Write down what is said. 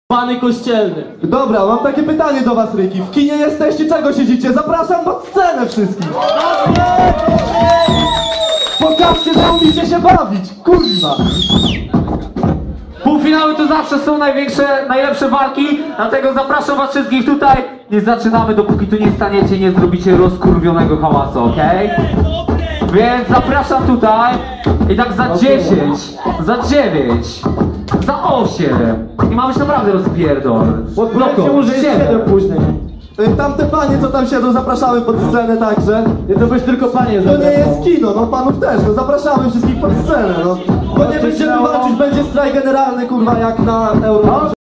Pany kościelny. Dobra, mam takie pytanie do was, Ryki. W kinie jesteście, czego siedzicie? Zapraszam pod scenę wszystkich. Pokażcie, że umiecie się bawić, kurwa. Półfinały to zawsze są najlepsze walki, dlatego zapraszam was wszystkich tutaj. Nie zaczynamy, dopóki tu nie staniecie i nie zrobicie rozkurwionego hałasu, okej? Więc zapraszam tutaj i tak za 10, za 9, za 8 i ma być naprawdę rozpierdol. Podpowiedzcie mu, że jest 7 później. Tamte panie, co tam siedzą, zapraszamy pod scenę także. Nie to byś tylko panie To nie jest kino, no panów też, no zapraszamy wszystkich pod scenę, no. Bo nie będziemy walczyć, będzie strajk generalny, kurwa, jak na Euro.